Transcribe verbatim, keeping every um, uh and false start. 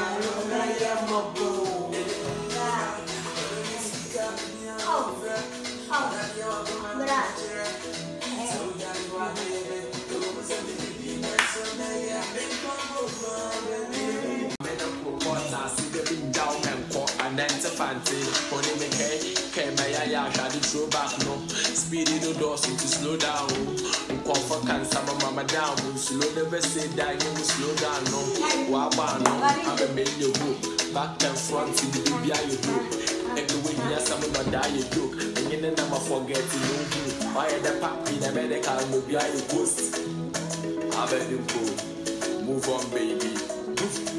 Speedy no doors to slow down. Call for cancer, mama down. Slow never say that you will slow down. No, Wabano, I'm a million book. Back and front to the baby you do. Every way, yes, I'm not die you do. And you never forget to know who. Why the papi, the medical, no be I ghost. I bet you go. Move on, baby. Move.